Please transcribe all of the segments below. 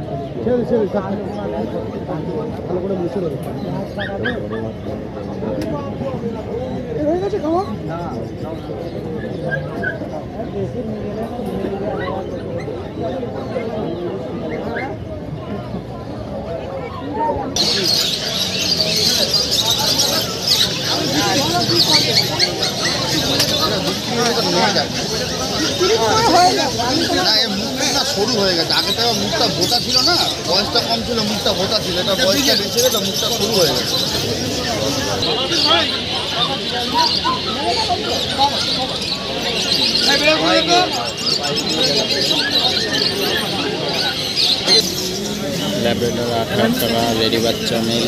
ভালো করে মুছে দেবে হয়ে গেছে খাওয়া শুরু হয়ে গেছে আগে তো মুখটা ভোতা ছিল না বয়সটা কম ছিল মুখটা ভোতা ছিল এটা বয়সটা বেশি গেছে মুখটা শুরু হয়ে গেছে ল্যাব্রাডর 8,000 টাকা রেডি বাচ্চা মেল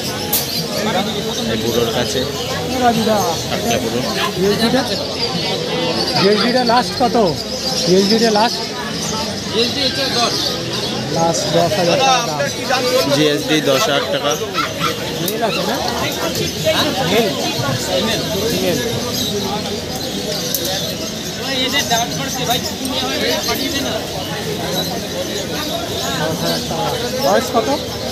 এই বুড়োর কাছে একটা বুড়ো জিএসডিটা লাস্ট কত জিএসডিটা লাস্ট লাস্ট 10,000 টাকা জিএসডি 10,000 টাকা মেল আছে না মেল মেল বয়স কত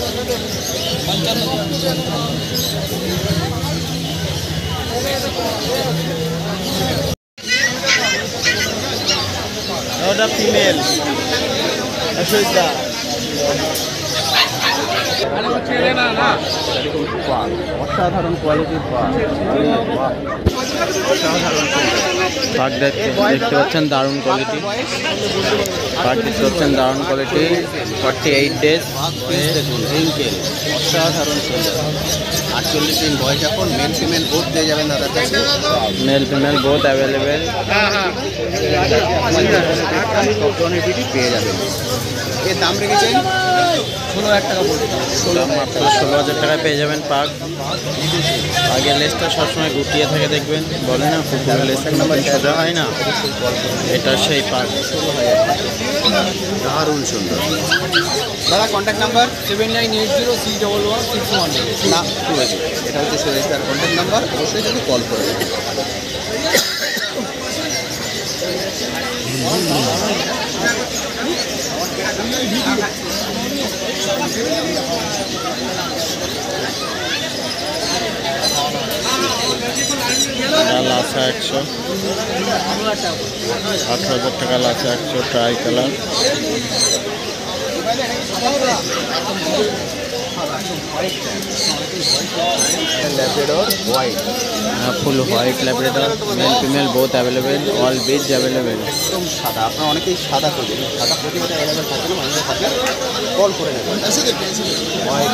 ওটা ফিমেল অসাধারণ কোয়ালিটির পাক দেখতে পাচ্ছেন দারুণ কোয়ালিটি পাক দেখতে পাচ্ছেন দারুণ কোয়ালিটি 48 ডেজ রিঙ্কেল অসাধারণ সুন্দর 48 দিন বয়স এখন মেল ফিমেল বোথ দিয়ে যাবেন দাদার কাছে male female both available quantity পেয়ে যাবেন এর দাম রেখেছেন 16,000 টাকা পড়বে মাত্র 16,000 টাকায় পেয়ে যাবেন পাক আগের লেসটা সবসময় গুটিয়ে থাকে দেখবেন বলে না কুকুরের লেস সোজা হয় না এটা সেই পাক দারুণ সুন্দর দাদা কন্ট্যাক্ট নাম্বার 7980311611 না ঠিক আছে এটা হচ্ছে সুরেশদার কন্ট্যাক্ট নাম্বার অবশ্যই যদি কল করবেন লাচা 100 18,000 টাকা লাচা 100 tri colour labrador white full white labrador male female both available all bitch available একদম সাদা আপনারা অনেকেই সাদা খোঁজেন সাদা প্রতিটা অ্যাভেলেবেল থাকে না মানুষের থাকে কল করে নেবেন হোয়াইট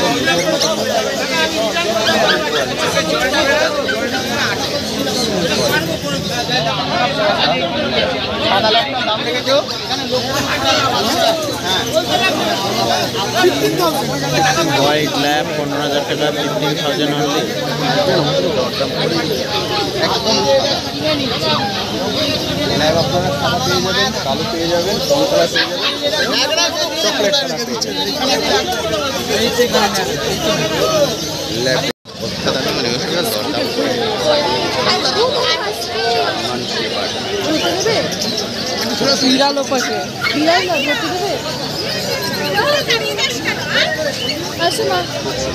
সাদা ল্যাপটপ দাম রেখেছো হোয়াইট ল্যাব 15,000 টাকা 15,000 অনলি একদম ল্যাব আপনারা সাদা পেয়ে যাবেন কালো পেয়ে যাবেন রং কালার পেয়ে যাবেন চকলেট ল্যাব অত্যাধুনিক মানে দরদাম বিড়াল পাশে বিড়াল না ধরতে দেবে আসো না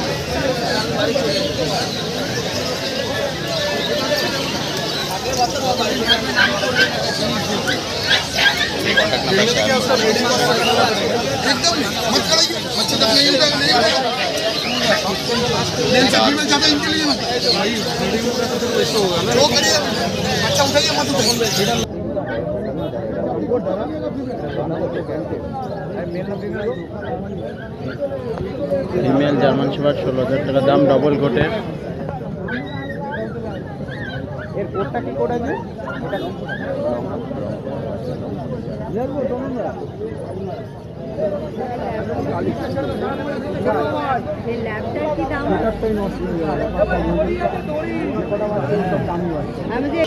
ফিমেল জার্মান শেপার্ড 16,000 টাকা দাম ডবল কোটের এর কোডটা কি কোড আছে এই ল্যাবটার কি দাম আমাদের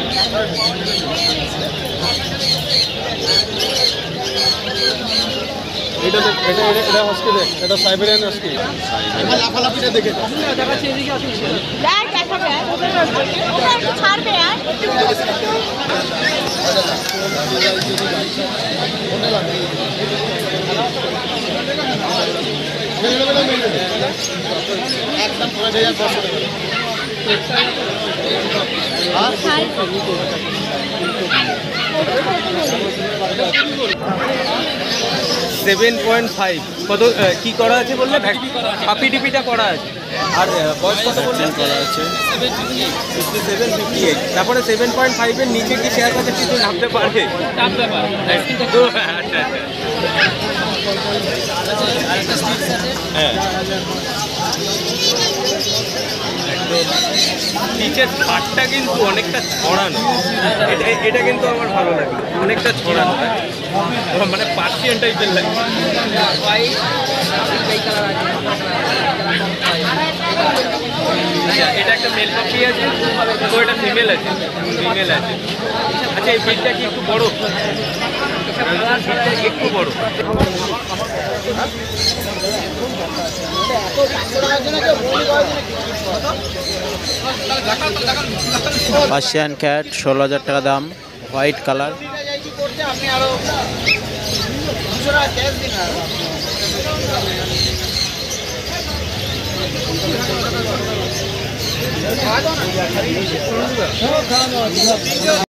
এটা এটা এটা হস্কি দেখ এটা সাইবেরিয়ান হস্কি লাফালাফিটা দেখে দেখ 7.5 কত কি করা আছে বললে? হাপি ডিপিটা করা আছে। আর বয়স কত বললে? করা আছে 57, 58। তারপরে 7.5 এর নিচে কি শেয়ার বাজার কিছু নামতে পারে? নামতে পারে। আচ্ছা হ্যাঁ, নিচের ছাড়টা কিন্তু অনেকটা ছড়ানো, এটা কিন্তু আমার ভালো লাগে, অনেকটা ছড়ানো, মানে পার্সিয়ান টাইপের লাগে। এটা একটা মেল পাখি আছে, তো এটা ফিমেল আছে। আচ্ছা, এই ব্রিডটা কি একটু বড়? একটু বড়। পার্সিয়ান ক্যাট 16,000 টাকা দাম, হোয়াইট কালার। আপনি আরো 200 টাকা ক্যাশ দিন।